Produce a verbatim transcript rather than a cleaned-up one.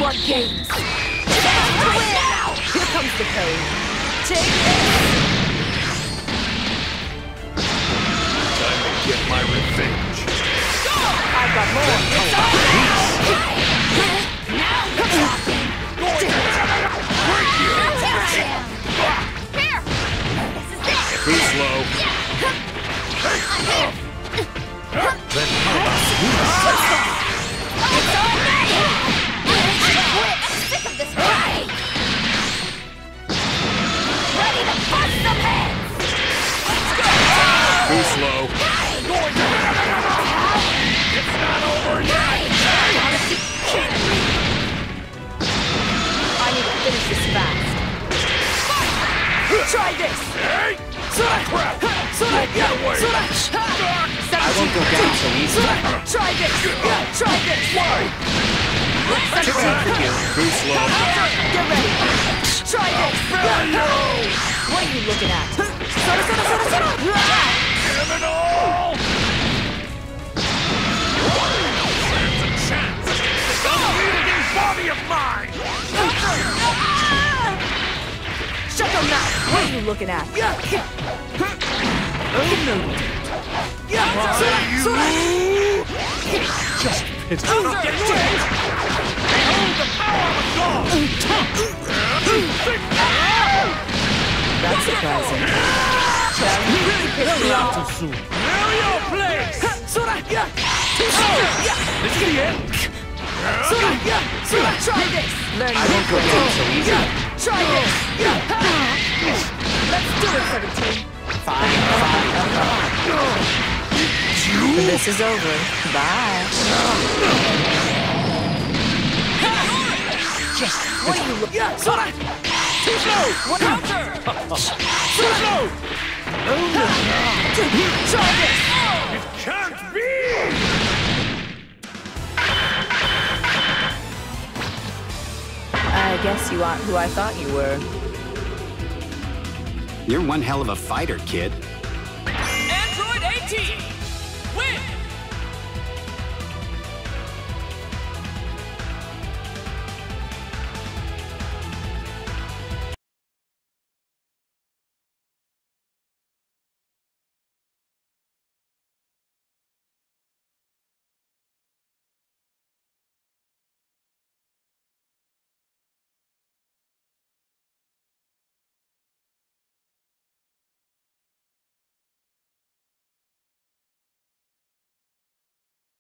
fun games. Right now. Here comes the pain. Take this. Time to get my revenge. Go! I've got more. It's all now. Now we're talking. Break you! Here. This is it. Too slow. Then how about you? It's all me. I'm sick of this fight. Ready to bust some heads. Too slow. It's not over yet! I need to finish this fast. Try this! Hey! Crap! Get away! I won't go down so easy. Try this! Try this! Why? Too for you. Too slow. Get ready! Try this! What are you looking at? Sora, Sora, Sora, Sora! Give it all! There's a chance! Don't need a new body of mine! Shut your mouth! What are you looking at? Oh no. Sora, Sora! Just it's out of the way! Behold the power of a dog! That's surprising. Chad, you really pissed me off. Too soon. Mario plays! Sora! This is the end! Sora! Sora! Try this! Learn I won't go down so easy. Try this! Let's do it, seventeen. Fine, fine. This is over. Bye. Just What are you looking at? Sora! Too slow! What counter? Too slow! Try this! It can't be! I guess you aren't who I thought you were. You're one hell of a fighter, kid. Android eighteen!